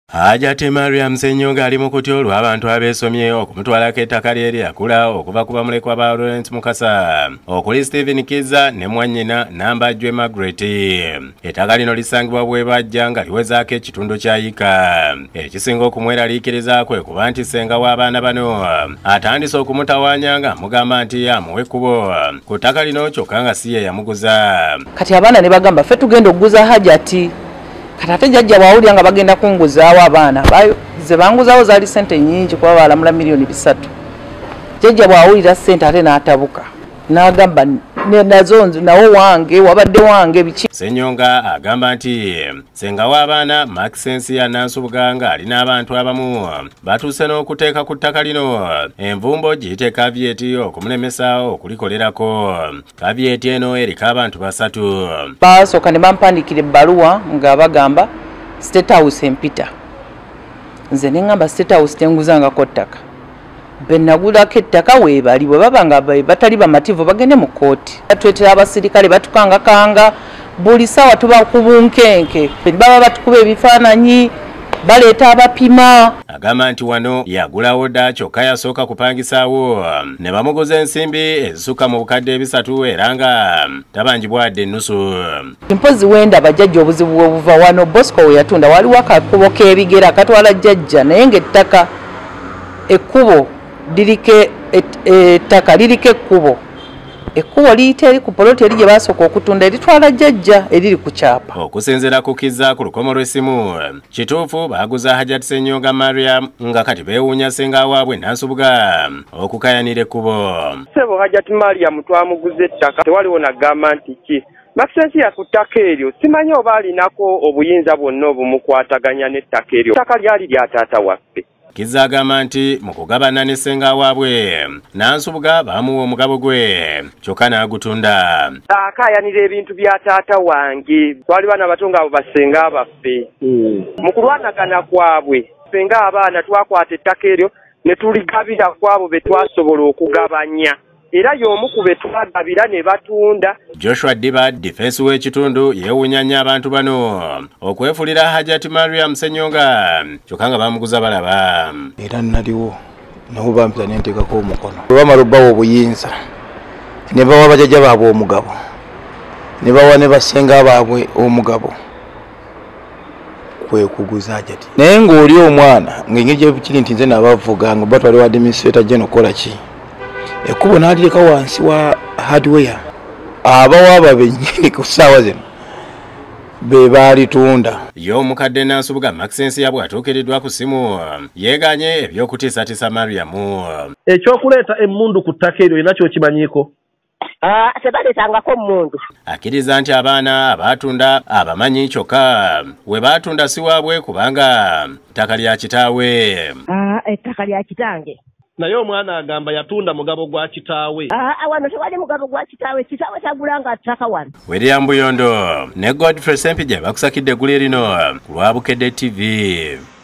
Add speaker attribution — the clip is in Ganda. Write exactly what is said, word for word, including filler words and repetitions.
Speaker 1: Hajjati Mariam Ssenyonga ali mu kutya olw'abantu abeesomye okumutwalako ettaka ly'eyagula okuva ku bamulekwa ba Lawrence Mukasa okuli Stephen Kizza ne mwannyina Nambajjwe Margaret. Ettaka lino lisangibwa bwebajja nga liwezaako ekitundu kya yika. Ekisinga okumweraliikiriza kwe kuba nti ssenga w'abaana bano atandise okumutawaanya nga amugamba nti amuwe ekkubo ku ttaka lino kyokka nga si ye yamuguza.
Speaker 2: Kati abaana ne bagamba ffe tugenda okuguza Hajjati. Katate jajja bawulira nga bagenda kunguzaawo abaana ze banguzaawo zaali ssente nnyingi kuba balamula miliyoni bisatu. Jajja bwawulira ssente ate n'atabuka n'agamba nazo nawo wange wabadde wange biki.
Speaker 1: Ssenyonga agamba nti ssenga w'abaana Maxensi ya Nansubuga nga alina abantu abamu batuuse n'okuteeka ku ttaka lino envumbo giyite kavyeti okumulemesa okulikolerako. Kavyeti eno eriko abantu basatu.
Speaker 2: Baasooka ne bampandikira ebbaluwa nga bagamba State House empita. Nze ne ngamba State House tenguzangako ttaka. Benagulako ettaka weebali bwe baba nga batali bamativu bagende mu kkooti. Batwetera abasirikale batukangakanga buli ssaawa tuba ku bunkenke baba batukuba ebifaananyi baleeta abapima.
Speaker 1: Agamba nti wano yagulawo dda kyokka yasooka kupangisaawo ne bamuguza ensimbi ezisukka mu bukadde ebisatu era nga tabanjibwadde ennusu.
Speaker 2: Mpozi wenda bajjajja obuzibu bwe buva wano Bosco we yatunda waliwo akakubo k'ebigera akatwala jjajja naye ng'ettaka ekkubo lirike ettaka lirike ekkubo ekkubo liyita eri ku poloti eri gye basooka okutunda eritwala jjajja eriri ku kyapa.
Speaker 1: Okusinziira ku Kizza ku lukomo lw'essimu kituufu baaguza Hajjati Ssenyonga Mariam nga kati beewuunya ssenga waabwe Nansubuga okukayanira ekkubo.
Speaker 3: Ssebo Hajjati Mariam twamuguza ettaka tewaliwo nagamba nti ki Maxensi ya ku ttaka eryo simanyi oba alinako obuyinza bwonna obumukwataganya n'ettaka eryo. Ettaka lyali lya taata waffe.
Speaker 1: Kizza agamba nti mu kugabana ne ssenga waabwe Nansubuga baamuwa omugabo gwe kyokka n'agutunda.
Speaker 3: Akaayanira ebintu bya taata wange twali baana bato ng'abo bassenga baffe. Mu kulwanagana kwabwe ffe ng'abaana twakwata ettaka eryo ne tuligabira kwabo be twasobola okugabanya era y'omu ku be twagabira ne batunda.
Speaker 1: Joshua Diba defense w'ekitundu yeewuunya nnyo abantu bano okwefulira Hajjati Mariam Ssenyonga kyokka nga bamuguza balaba.
Speaker 4: Era naliwo nabo bampita ne nteekako omukono. Bwe bamala obbawa obuyinza ne bawa bajjajja baabwe omugabo ne bawa ne bassenga baabwe omugabo kwe kuguza Hajjati. Naye ng'oli omwana ng'engeri gye kiri nti nze nabavuga nga batwale wa administrator general kola ki ekkubo n'alireka wansi wa hardware abawaaba bennyini ku ssaawa zino be baalitunda.
Speaker 1: Y'omukadde Nansubuga Maxensi yabwe atuukiridwa ku ssimu yeeganye eby'okutiisatiisa Mariam.
Speaker 5: Ekyokuleeta emmundu ku ttaka eryo era kyokimanyiiko?
Speaker 6: Ah, sebaleetangako emmundu.
Speaker 1: Akkiriza nti abaana abaatunda abamanyi kyokka we baatunda si waabwe kubanga ttaka lya kitaawe.
Speaker 6: Ah, ettaka lya kitange.
Speaker 5: Naye omwana agamba yatunda mugabo gwa kitaawe.
Speaker 6: Ah, wano tewali mugabo gwa kitaawe, kitaawe tagulanga ttaka wano.
Speaker 1: William Buyondo ne Godfrey Sempije bakusakidde eggulu erino ku lwa Bukedde T V.